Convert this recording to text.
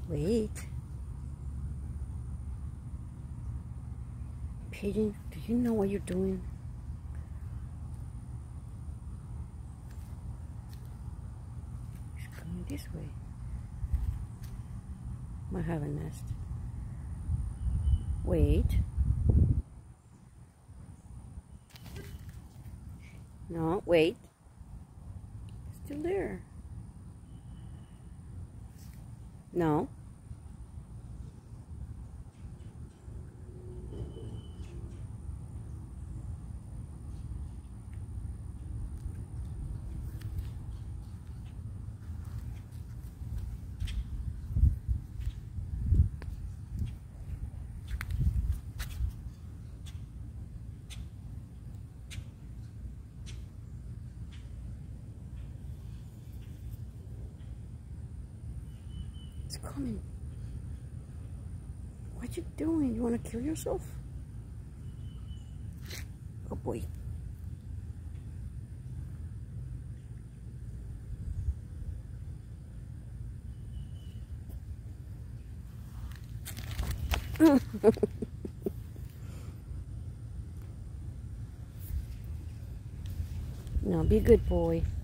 Wait. Peyton, do you know what you're doing? She's coming this way. Might have a nest. Wait. No, wait. Still there. No. It's coming. What you doing? You want to kill yourself? Oh boy. No, be a good boy.